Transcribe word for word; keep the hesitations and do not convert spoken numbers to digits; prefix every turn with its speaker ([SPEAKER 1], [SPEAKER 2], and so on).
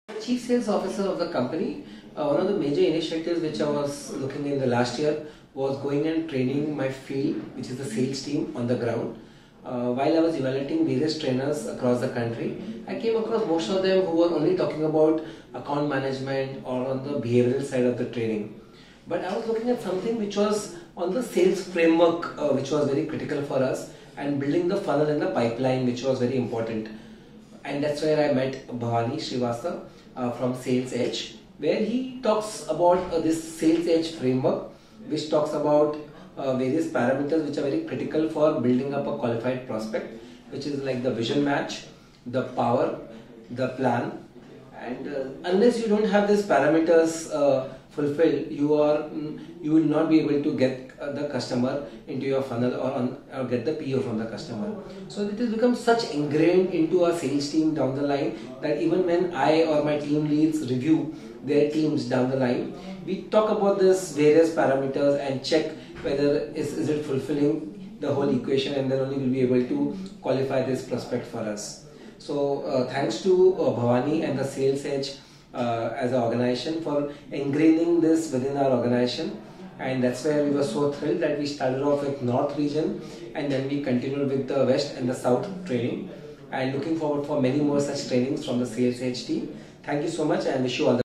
[SPEAKER 1] Chief Sales Officer of the company, uh, one of the major initiatives which I was looking in the last year was going and training my field, which is the sales team on the ground. Uh, while I was evaluating various trainers across the country, I came across most of them who were only talking about account management or on the behavioral side of the training. But I was looking at something which was on the sales framework, uh, which was very critical for us, and building the funnel and the pipeline, which was very important. And that's where I met Bhavani Srivastava uh, from Sales Edge, where he talks about uh, this Sales Edge framework, which talks about uh, various parameters which are very critical for building up a qualified prospect, which is like the vision match, the power, the plan, and uh, unless you don't have these parameters uh, fulfilled, you are mm, you will not be able to get uh, the customer into your funnel or, on, or get the P O from the customer. So it has become such ingrained into our sales team down the line that even when I or my team leads review their teams down the line, we talk about this various parameters and check whether is, is it fulfilling the whole equation, and then only we'll be able to qualify this prospect for us. So uh, thanks to uh, Bhavani and the Sales Edge uh, as an organization for ingraining this within our organization, and that's where we were so thrilled that we started off with North region and then we continued with the West and the South training, and looking forward for many more such trainings from the Sales Edge team. Thank you so much and wish you all the